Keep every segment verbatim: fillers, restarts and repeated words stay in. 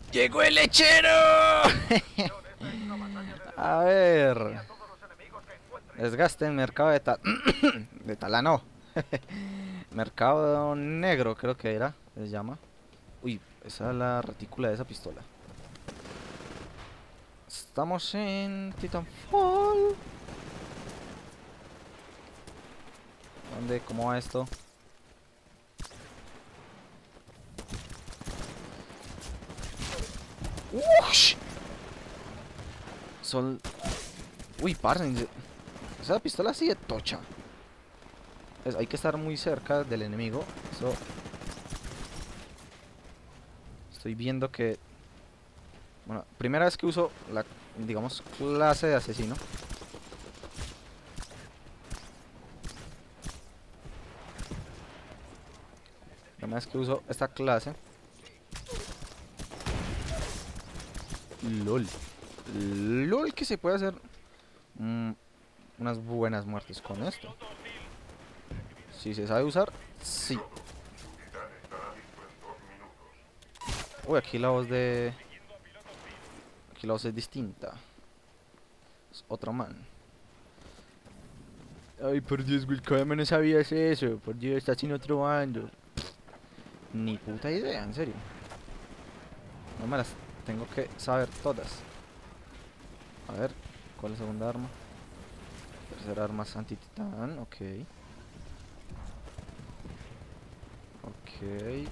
¡Llegó el lechero! A ver. Desgaste en mercado de tal... de talano. Mercado negro creo que era. Se llama. Uy, esa es la retícula de esa pistola. Estamos en Titanfall. ¿Dónde? ¿Cómo va esto? ¡Ush! Son... Uy, parce. Esa pistola así de tocha. Es, hay que estar muy cerca del enemigo. Eso... Estoy viendo que... Bueno, primera vez que uso la, digamos, clase de asesino. Primera vez que uso esta clase. LOL. LOL, que se puede hacer mm, unas buenas muertes con esto. Si se sabe usar, sí. Uy, aquí la voz de... Aquí la voz es distinta. Es otro man. Ay, por Dios, Wilcome, no sabías eso. Por Dios, está sin otro bando. Ni puta idea, en serio. No me las tengo que saber todas. A ver, ¿cuál es la segunda arma? Tercera arma es anti-titán, ok. Ok.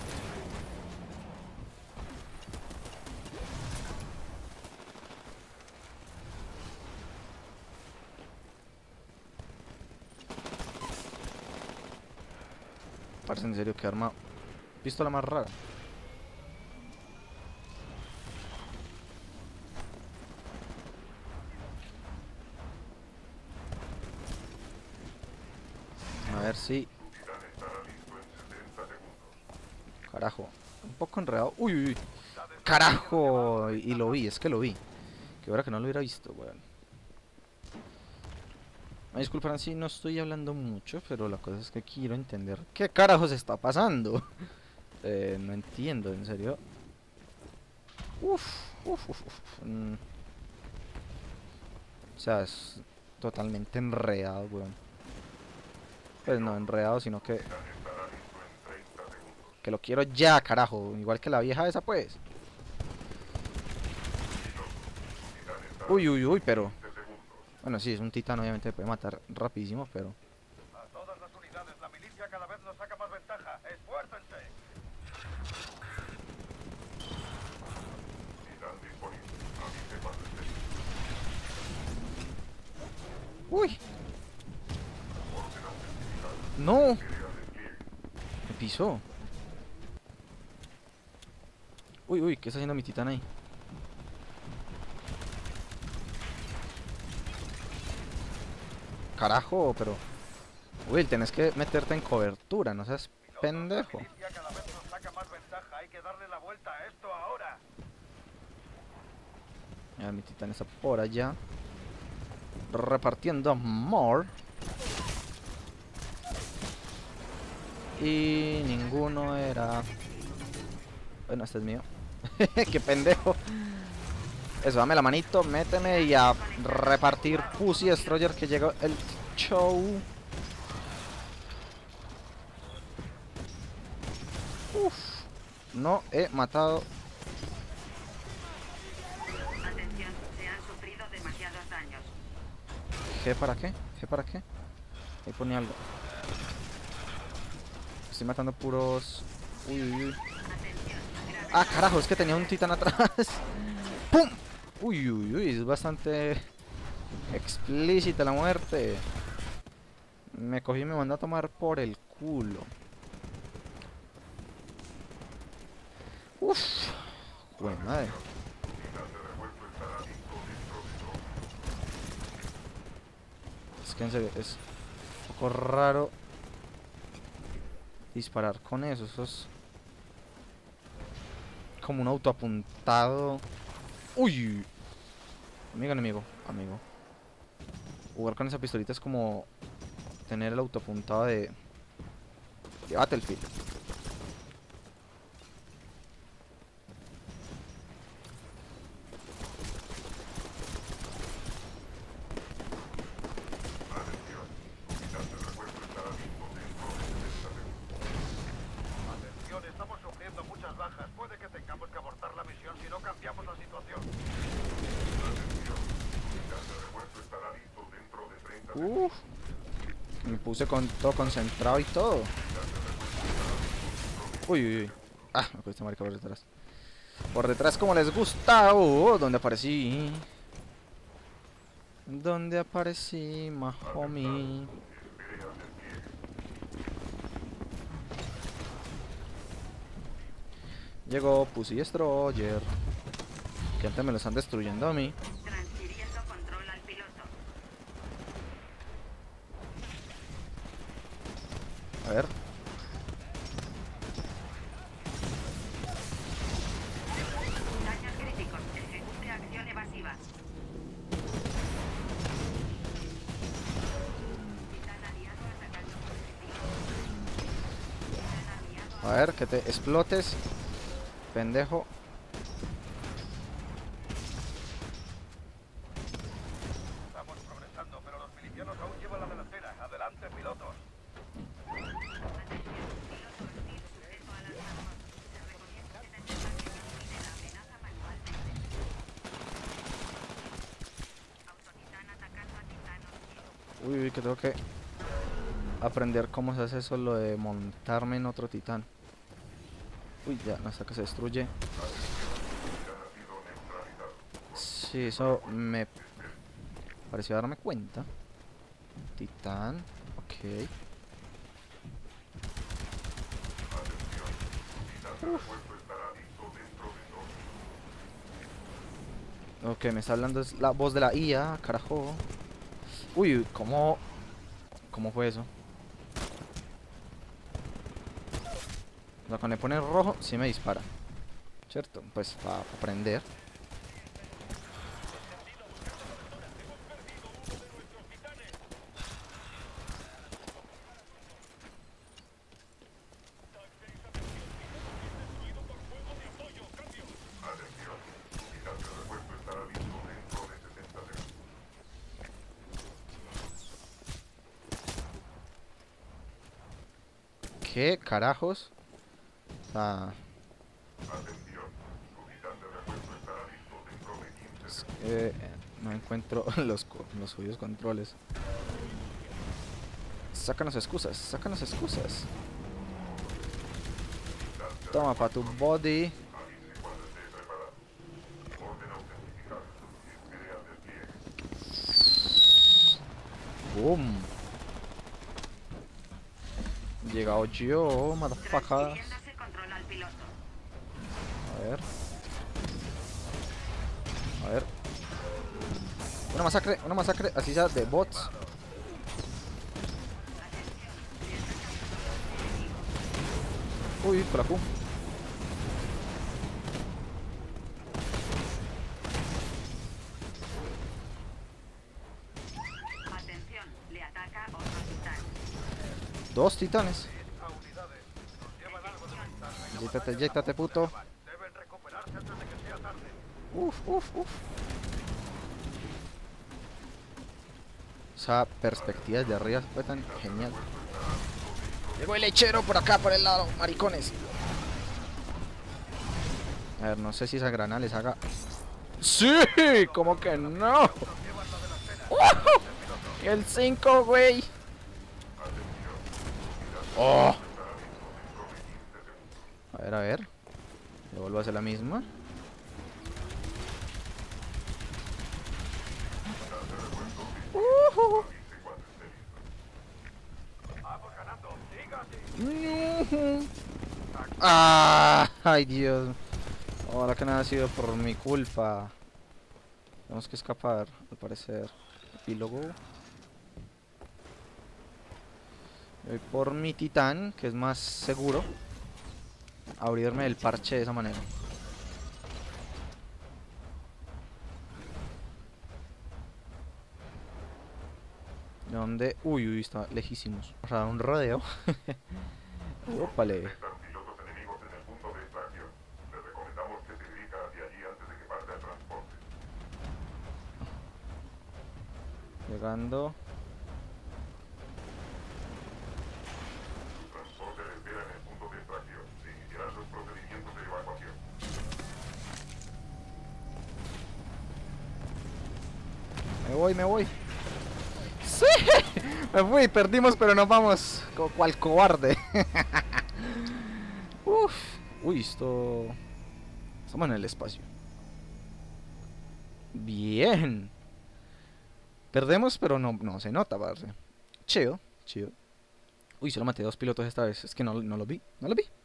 Parece en serio que arma... Pistola más rara. A ver si... Carajo. Un poco enredado. Uy, uy, uy. Carajo. Y lo vi, es que lo vi. Que ahora que no lo hubiera visto, weón. Me disculparán si no estoy hablando mucho, pero la cosa es que quiero entender qué carajos está pasando. eh, no entiendo, en serio. Uf, uf, uf, uf. Mm. O sea, es totalmente enredado, weón. Pues no enredado, sino que... Que lo quiero ya, carajo. Igual que la vieja esa, pues. Uy, uy, uy, pero... Bueno, sí, es un titán, obviamente puede matar rapidísimo, pero... A todas las unidades, la milicia cada vez nos saca más ventaja. ¡Esfuércense! ¡Uy! ¡No! Me pisó. Uy, uy, ¿qué está haciendo mi titán ahí? Carajo, pero... Uy, tenés que meterte en cobertura, no seas pendejo. La milicia cada vez nos saca más ventaja. Hay que darle la vuelta a esto ahora. Ya, mi titán está por allá. Repartiendo amor. Y ninguno era... Bueno, este es mío. ¡Qué pendejo! Eso, dame la manito, méteme y a repartir Pussy Destroyer que llegó el show. Uf, no he matado. Atención, se han sufrido demasiados daños. ¿G para qué? ¿G para qué? Ahí ponía algo. Estoy matando puros... Uy, uy, uy. Ah, carajo, es que tenía un titán atrás. ¡Pum! Uy, uy, uy, es bastante explícita la muerte. Me cogí y me mandó a tomar por el culo. Uf, buena madre. Es que en serio, es un poco raro disparar con eso. Eso es como un autoapuntado. Uy, amigo, enemigo, amigo. Jugar con esa pistolita es como tener el autoapuntado de, de Battlefield. Uf. Me puse con todo concentrado y todo. Uy, uy, uy. Ah, me puse marica por detrás. Por detrás como les gusta. Oh, ¿dónde aparecí? ¿Dónde aparecí, Mahomi? Llegó Pussy Destroyer. Que antes me lo están destruyendo a mí. Transfiriendo control al piloto. A ver. Daños críticos. Ejecute acción evasiva. Titán aliado atacando objetivo. Titán aliado A ver, que te explotes. Pendejo. Estamos progresando, pero los milicianos aún llevan la delantera. Adelante, pilotos. Uy, uy, que tengo que aprender cómo se hace eso, lo de montarme en otro titán. Uy, ya, hasta que se destruye. Sí, eso me pareció darme cuenta. Titán, ok. Uf. Ok, me está hablando es la voz de la I A, carajo. Uy, uy, ¿cómo? ¿Cómo fue eso? O sea, cuando me pone rojo, sí me dispara. ¿Cierto? Pues para aprender. ¿Qué carajos? O sea, es que, eh, no encuentro los, co- los subidos controles. Sácanos excusas, sácanos excusas. Toma pa' tu body. Boom. Llegado yo, motherfuckers. Transfiriéndose control al piloto. A ver. A ver. Una masacre, una masacre, así sea de bots. Uy, por la Q. Atención, le ataca otro titán. Dos titanes. A unidades. Nos llevan algo de ventaja. Yéctate, yéctate, puto. Deben recuperarse antes de que sea tarde. Uf, uf, uf. Esa perspectiva desde arriba fue tan genial. Llegó el lechero por acá, por el lado, maricones. A ver, no sé si esa granada les haga... ¡Sí! ¿Cómo que no? ¡Uh! El cinco, güey. ¡Oh! A ver, a ver. Le vuelvo a hacer la misma. Uh-huh. Uh-huh. Ah, ay Dios. Ahora que nada ha sido por mi culpa. Tenemos que escapar, al parecer. Epílogo. Voy por mi titán, que es más seguro. Abrirme el parche de esa manera. ¿De dónde? Uy, uy, está lejísimos. O sea, un rodeo. Ópale. Están pilotos enemigos en el punto de extracción. Le recomendamos que se dirija hacia allí antes de que parta el transporte. Llegando. Su transporte le espera en el punto de extracción. Se iniciarán los procedimientos de evacuación. Me voy, me voy. ¡Sí! Me fui, perdimos, pero nos vamos. Co- Cual cobarde. Uf. Uy, esto... Estamos en el espacio. Bien. Perdemos, pero no, no se nota, parce. Chido, chido. Uy, solo maté dos pilotos esta vez. Es que no, no lo vi. No lo vi.